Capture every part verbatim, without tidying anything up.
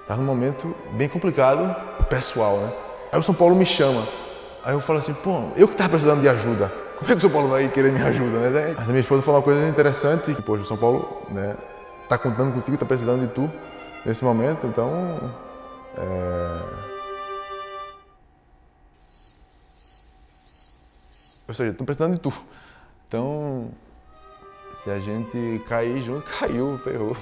Tava num momento bem complicado, pessoal, né? Aí o São Paulo me chama. Aí eu falo assim, pô, eu que tava precisando de ajuda. Como é que o São Paulo vai querer me ajuda, né? Mas a minha esposa falou uma coisa interessante. Poxa, o São Paulo, né, tá contando contigo, tá precisando de tu nesse momento, então... É... Ou seja, estão precisando de tu. Então, se a gente cair junto, caiu, ferrou.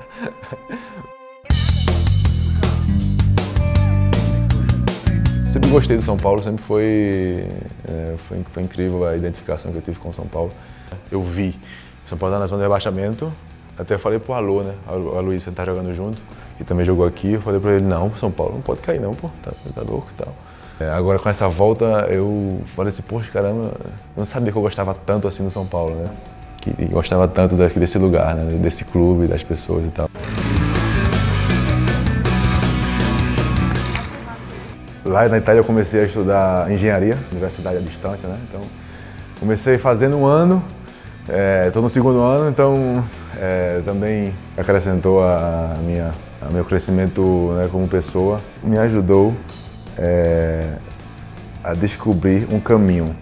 Sempre gostei de São Paulo, sempre foi, é, foi, foi incrível a identificação que eu tive com São Paulo. Eu vi São Paulo na zona de rebaixamento, até falei pro Alô, né? A Luísa tá jogando junto, que também jogou aqui, eu falei pra ele, não, São Paulo não pode cair não, pô, tá, tá louco e tal. É, agora com essa volta eu falei assim, poxa, caramba, eu não sabia que eu gostava tanto assim do São Paulo, né? Que gostava tanto daqui, desse lugar, né? Desse clube, das pessoas e tal. Lá na Itália eu comecei a estudar engenharia, universidade à distância, né? Então comecei fazendo um ano, estou é, no segundo ano, então é, também acrescentou a minha, a meu crescimento, né, como pessoa, me ajudou é, a descobrir um caminho.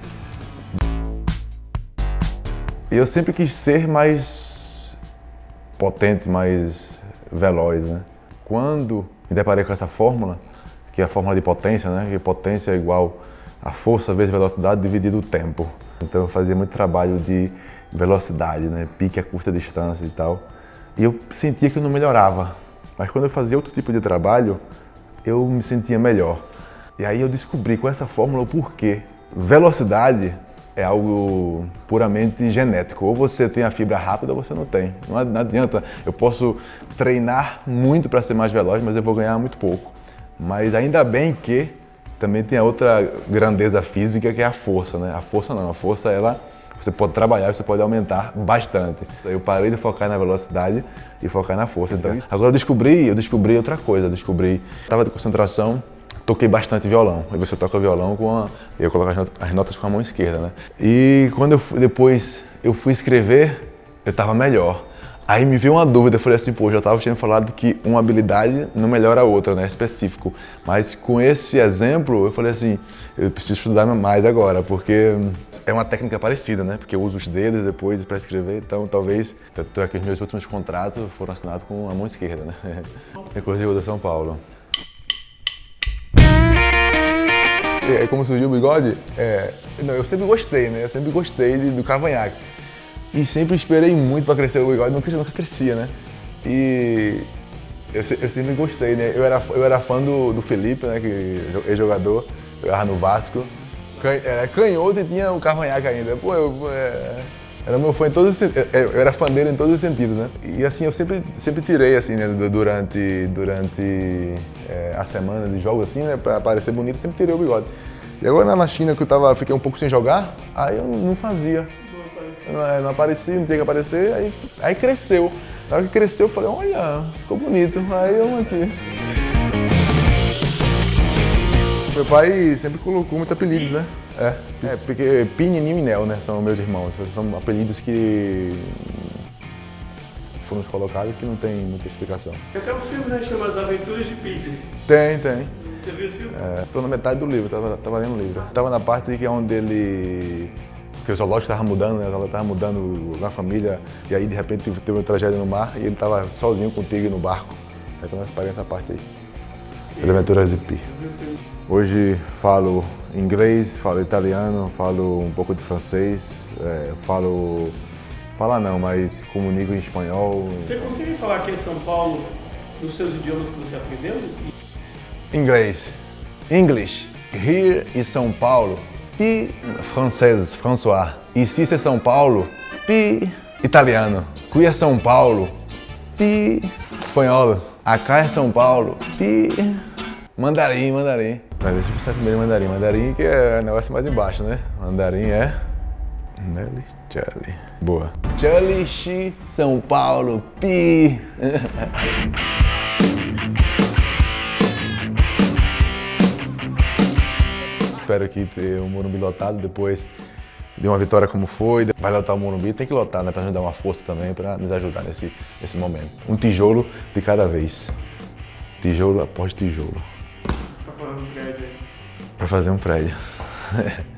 Eu sempre quis ser mais potente, mais veloz, né? Quando me deparei com essa fórmula, que é a fórmula de potência, né? Que potência é igual a força vezes velocidade dividido o tempo. Então eu fazia muito trabalho de velocidade, né? Pique a curta distância e tal. E eu sentia que eu não melhorava. Mas quando eu fazia outro tipo de trabalho, eu me sentia melhor. E aí eu descobri com essa fórmula o porquê. Velocidade é algo puramente genético. Ou você tem a fibra rápida ou você não tem. Não adianta. Eu posso treinar muito para ser mais veloz, mas eu vou ganhar muito pouco. Mas ainda bem que também tem a outra grandeza física, que é a força, né? A força não, a força ela, você pode trabalhar, você pode aumentar bastante. Eu parei de focar na velocidade e focar na força. Então, agora eu descobri, eu descobri outra coisa, eu descobri, estava de concentração, toquei bastante violão. Aí você toca violão com a, eu coloco as notas com a mão esquerda, né? E quando eu depois eu fui escrever, eu estava melhor. Aí me veio uma dúvida, eu falei assim, pô, já estava tinha falado que uma habilidade não melhora a outra, né, é específico. Mas com esse exemplo, eu falei assim, eu preciso estudar mais agora, porque é uma técnica parecida, né, porque eu uso os dedos depois para escrever, então talvez, tanto é que os meus últimos contratos foram assinados com a mão esquerda, né. Inclusive o da São Paulo. E como surgiu o bigode, é, não, eu sempre gostei, né, eu sempre gostei de, do cavanhaque. E sempre esperei muito para crescer o bigode, nunca, nunca crescia, né? E eu, eu sempre gostei, né? Eu era, eu era fã do, do Felipe, né? Que é jogador, eu era no Vasco. Can, era canhoto e tinha o cavanhaque ainda. Pô, eu é, era meu fã em todos os sentidos, eu era fã dele em todos os sentidos, né? E assim, eu sempre, sempre tirei, assim, né? Durante, durante é, a semana de jogos, assim, né? Para parecer bonito, sempre tirei o bigode. E agora na China, que eu tava, fiquei um pouco sem jogar, aí eu não fazia. Não, não aparecia, não tinha que aparecer, aí, aí cresceu. Na hora que cresceu, eu falei, olha, ficou bonito. Aí eu aqui. Meu pai sempre colocou muitos apelidos, né? É, é porque Pequenininho e Nel, né? São meus irmãos. São apelidos que foram colocados que não tem muita explicação. Tem até um filme, né? Chama As Aventuras de Peter. Tem, tem. Você viu esse filme? É, tô na metade do livro, tava, tava lendo o livro. Tava na parte que é onde ele... Porque o zoológico estava mudando, né? Ela estava mudando na família, e aí de repente teve uma tragédia no mar e ele estava sozinho com o tigre no barco. Então nós paramos essa parte aí. As Aventuras de Pi. Hoje falo inglês, falo italiano, falo um pouco de francês, é, falo... Falar não, mas comunico em espanhol. Você consegue falar aqui em São Paulo dos seus idiomas que você aprendeu? Inglês. English. Here in São Paulo. Pi francês, François. Ici c'est São Paulo. Pi italiano. Qui é São Paulo. Pi espanhol. Acá é São Paulo. Pi mandarim, mandarim. Mas deixa eu pensar primeiro em mandarim. Mandarim que é o negócio mais embaixo, né? Mandarim é... Nelly Charlie. Boa. Charlie, Xi, São Paulo, Pi. Espero que ter o Morumbi lotado depois de uma vitória como foi. Vai lotar o Morumbi, tem que lotar, né? Pra nos dar uma força também, pra nos ajudar nesse, nesse momento. Um tijolo de cada vez. tijolo após tijolo. Pra fazer um prédio aí. Para fazer um prédio.